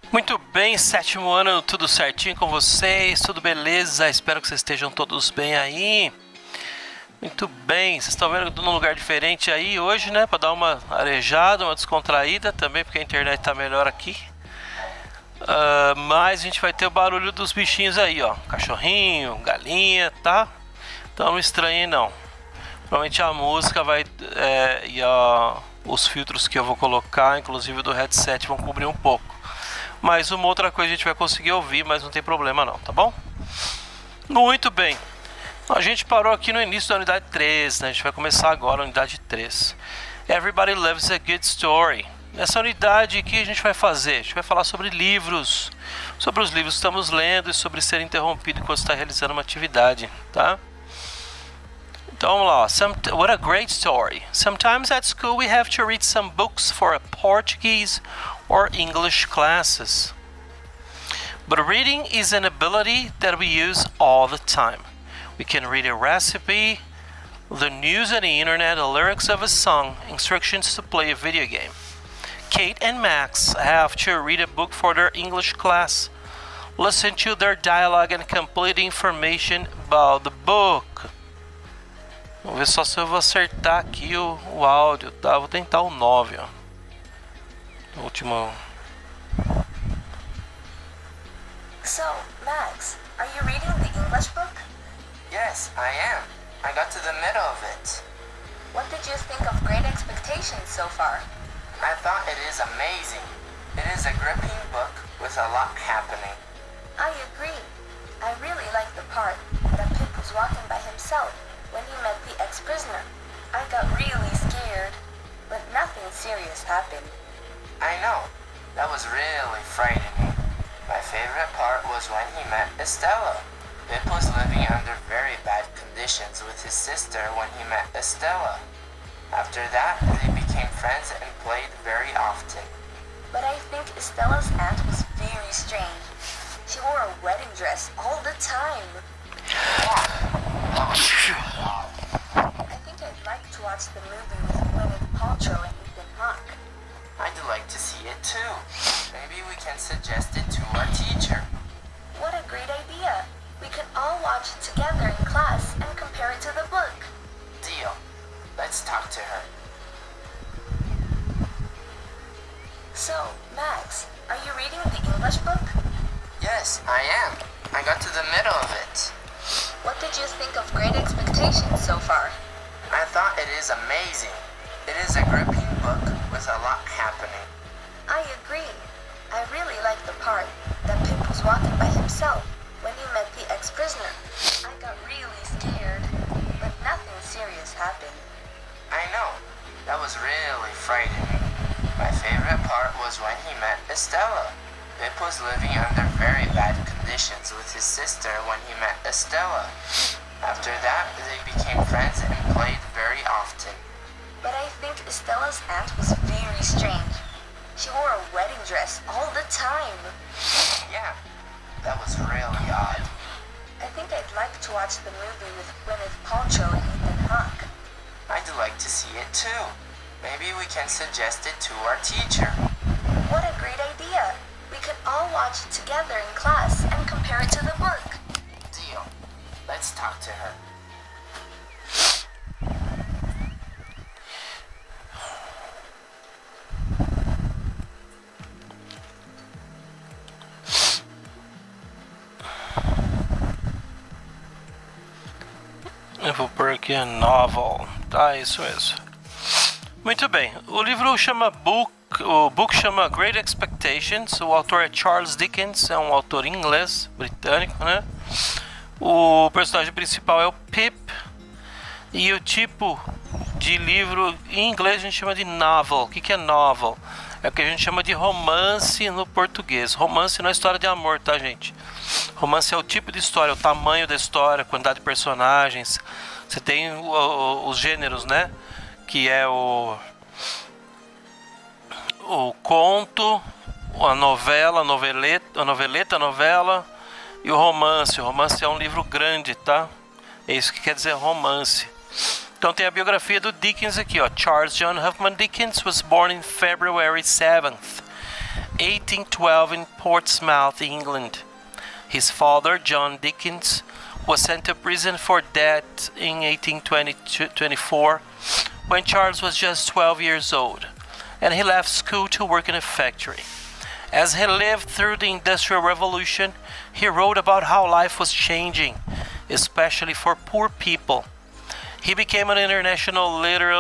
Muito bem, sétimo ano, tudo certinho com vocês? Tudo beleza? Espero que vocês estejam todos bem aí. Muito bem, vocês estão vendo num lugar diferente aí hoje, né? Para dar uma arejada, uma descontraída também, porque a internet tá melhor aqui. Mas a gente vai ter o barulho dos bichinhos aí, ó. Cachorrinho, galinha, tá? Então não estranhe não. Provavelmente a música vai os filtros que eu vou colocar, inclusive do headset, vão cobrir um pouco. Mas uma outra coisa a gente vai conseguir ouvir, mas não tem problema não, tá bom? Muito bem. A gente parou aqui no início da unidade 3, né? A gente vai começar agora a unidade 3. Everybody loves a good story. Nessa unidade aqui a gente vai fazer, a gente vai falar sobre livros, sobre os livros que estamos lendo e sobre ser interrompido enquanto está realizando uma atividade, tá? Então vamos lá, what a great story. Sometimes at school we have to read some books for a Portuguese or English classes. But reading is an ability that we use all the time. We can read a recipe, the news on the internet, the lyrics of a song, instructions to play a video game. Kate and Max have to read a book for their English class, listen to their dialogue and complete information about the book. Vamos ver só se eu vou acertar aqui o áudio, tá? Vou tentar o 9, ó. O último. So, Max, are you reading the English book? Yes, I am. I got to the middle of it. What did you think of Great Expectations so far? I thought it is amazing. It is a gripping book with a lot happening. I agree. I really like the part that Pip was walking by himself when he met the ex-prisoner. I got really scared, but nothing serious happened. I know. That was really frightening. My favorite part was when he met Estella. Pip was living under very bad conditions with his sister when he met Estella. After that, they became friends and played very often. But I think Estella's aunt was very strange. She wore a wedding dress all the time. I think I'd like to watch the movie with Gwyneth Paltrow and Ethan Hawke. I'd like to see it too. Maybe we can suggest it to our teacher. What a great idea! We could all watch it together in class and compare it to the book. Deal. Let's talk to her. So, Max, are you reading the English book? Yes, I am. I got to the middle of it. What did you think of Great Expectations so far? I thought it is amazing. It is a gripping book with a lot happening. I agree. I really like the part that Pip was walking by himself when he met the ex-prisoner. I got really scared, but nothing serious happened. I know. That was really frightening. My favorite part was when he met Estella. Pip was living under very bad conditions with his sister when he met Estella. After that, they became friends and played very often. But I think Estella's aunt was very strange. She wore a wedding dress all the time. Yeah, that was really odd. I think I'd like to watch the movie with Gwyneth Paltrow and Ethan Hawke. I'd like to see it too. Maybe we can suggest it to our teacher. What a great idea! We could all watch it together in class and compare it to the book. Deal. Let's talk to her. Eu vou pôr aqui a novel, tá? Isso mesmo. Muito bem, o livro chama o book chama Great Expectations, o autor é Charles Dickens, é um autor inglês, britânico, né? O personagem principal é o Pip, e o tipo de livro, em inglês a gente chama de novel. O que é novel? É o que a gente chama de romance no português. Romance não é história de amor, tá, gente? Romance é o tipo de história, o tamanho da história, a quantidade de personagens. Você tem os gêneros, né? Que é o conto, a novela, a noveleta, a novela e o romance. O romance é um livro grande, tá? É isso que quer dizer romance. Então tem a biografia do Dickens aqui, ó. Charles John Huffman Dickens was born in February 7th, 1812 in Portsmouth, England. His father, John Dickens, was sent to prison for debt in 1824 when Charles was just 12 years old, and he left school to work in a factory. As he lived through the Industrial Revolution, he wrote about how life was changing, especially for poor people. He became an international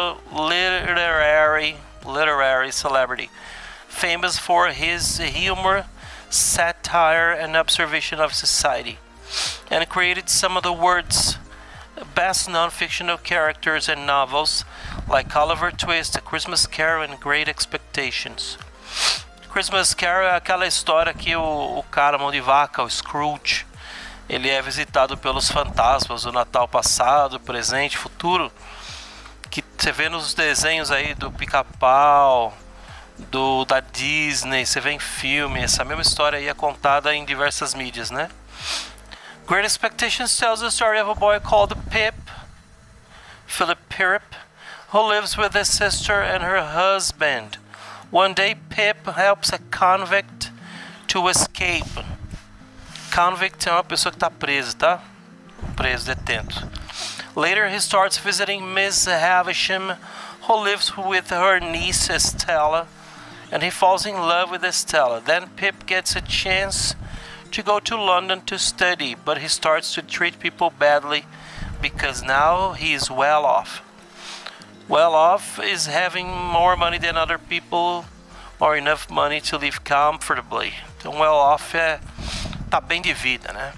literary celebrity, famous for his humor, satire, and observation of society, and created some of the world's best non-fictional characters and novels like Oliver Twist, A Christmas Carol, and Great Expectations. Christmas Carol é aquela história que o cara mão de vaca, o Scrooge, ele é visitado pelos fantasmas do Natal passado, presente, futuro, que você vê nos desenhos aí do Pica-Pau, da Disney, você vê em filme. Essa mesma história aí é contada em diversas mídias, né? Great Expectations tells the story of a boy called Pip, Philip Pirrip, who lives with his sister and her husband. One day, Pip helps a convict to escape. Convict é uma pessoa que está presa, tá? Preso, detento. Later, he starts visiting Miss Havisham, who lives with her niece Estella, and he falls in love with Estella. Then Pip gets a chance to go to London to study, but he starts to treat people badly because now he is well off. Well off is having more money than other people or enough money to live comfortably. Então, well off tá bem de vida, né?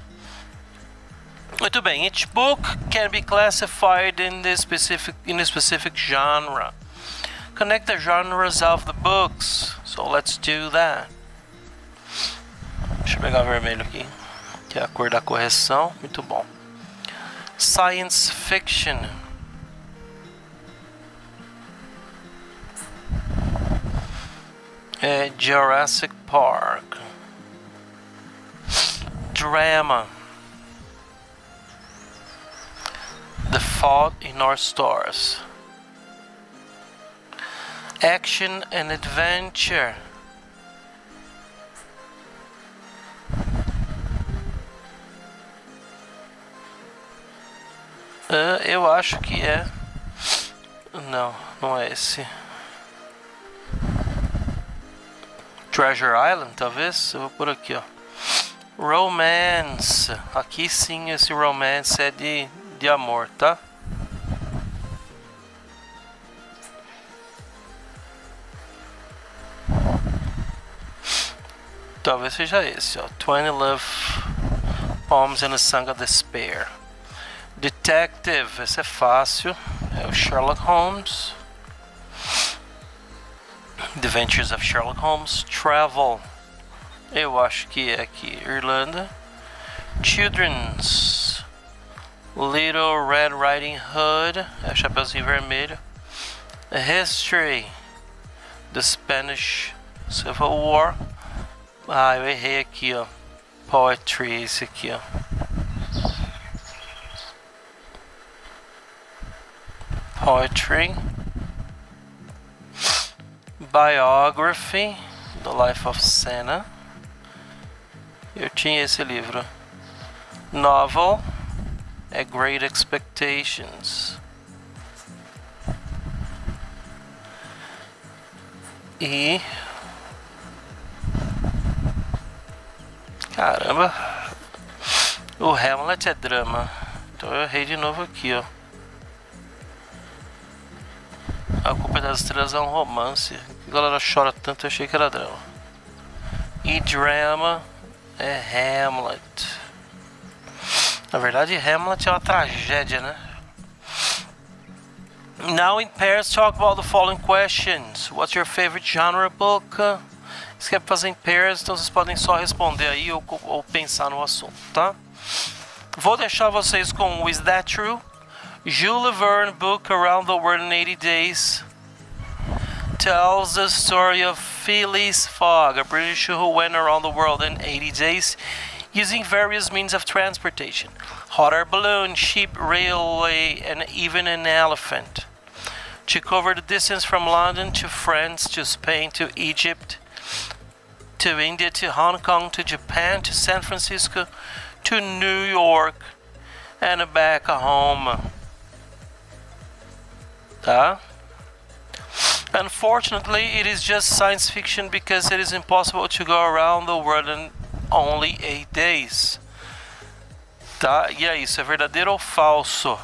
Muito bem. Each book can be classified in a specific genre. Connect the genres of the books. So let's do that. Deixa eu pegar o vermelho aqui, que é a cor da correção. Muito bom. Science fiction. Jurassic Park. Drama. The Fault in Our Stars. Action and adventure. Eu acho que é. Não, não é esse. Treasure Island, talvez? Eu vou por aqui, ó. Romance. Aqui sim, esse romance é de amor, tá? Talvez seja esse, ó. 20 Love Poems and a Song of Despair. Detective, esse é fácil. É o Sherlock Holmes. The Adventures of Sherlock Holmes. Travel, eu acho que é aqui, Irlanda. Children's, Little Red Riding Hood, é o Chapeuzinho Vermelho. History, The Spanish Civil War. Ah, eu errei aqui, ó. Poetry, esse aqui, ó. Poetry. Biography, The Life of Senna. Eu tinha esse livro. Novel, A Great Expectations. E... caramba! O Hamlet é drama. Então eu errei de novo aqui, ó. A Culpa das Estrelas é um romance. A galera chora tanto, eu achei que era drama. E drama é Hamlet. Na verdade, Hamlet é uma tragédia, né? Now in pairs, talk about the following questions. What's your favorite genre book? Se quer fazer em pairs, então vocês podem só responder aí ou pensar no assunto, tá? Vou deixar vocês com Is That True? Jules Verne book Around the World in 80 Days tells the story of Phileas Fogg, a British who went around the world in 80 days using various means of transportation: hot air balloon, ship, railway, and even an elephant, to cover the distance from London to France to Spain to Egypt to India, to Hong Kong, to Japan, to San Francisco, to New York, and back home. Tá? Unfortunately, it is just science fiction because it is impossible to go around the world in only 8 days. Tá? E é isso, é verdadeiro ou falso?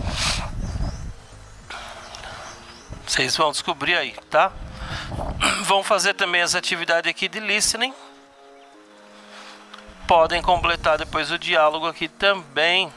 Vocês vão descobrir aí, tá? Vão fazer também as atividades aqui de listening. Podem completar depois o diálogo aqui também.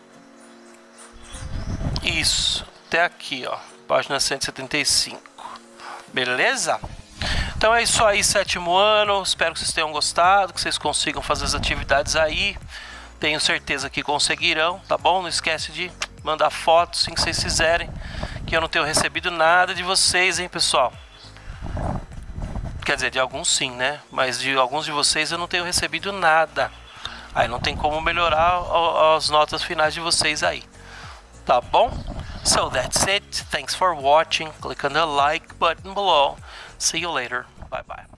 Isso, até aqui, ó, página 175. Beleza? Então é isso aí, 7º ano. Espero que vocês tenham gostado, que vocês consigam fazer as atividades aí. Tenho certeza que conseguirão, tá bom? Não esquece de mandar fotos assim que vocês fizerem, que eu não tenho recebido nada de vocês, hein, pessoal? Quer dizer, de alguns sim, né? Mas de alguns de vocês eu não tenho recebido nada. Aí não tem como melhorar as notas finais de vocês aí. Tá bom? So that's it. Thanks for watching. Click on the like button below. See you later. Bye bye.